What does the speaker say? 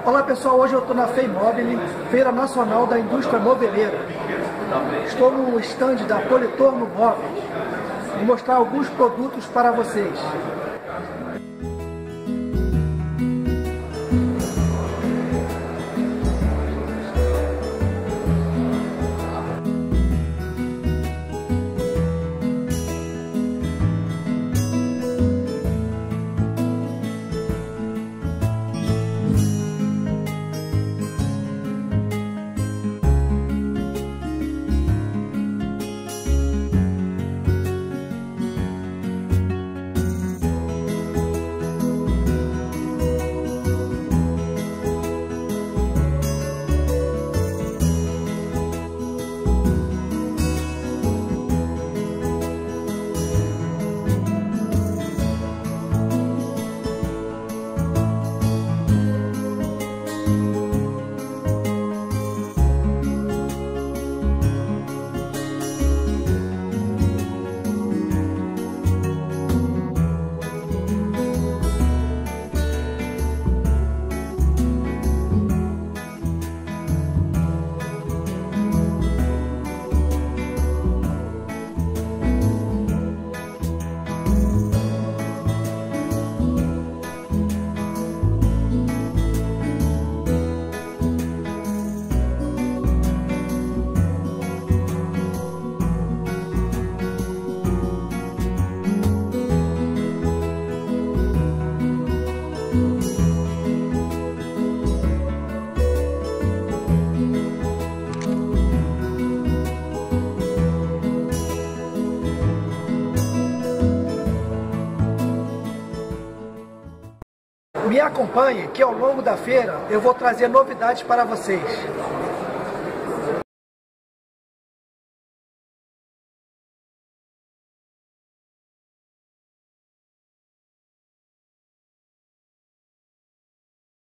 Olá pessoal, hoje eu estou na FEIMOBILE, Feira Nacional da Indústria Moveleira. Estou no stand da Politorno Móveis. Vou mostrar alguns produtos para vocês. Me acompanhe que ao longo da feira eu vou trazer novidades para vocês.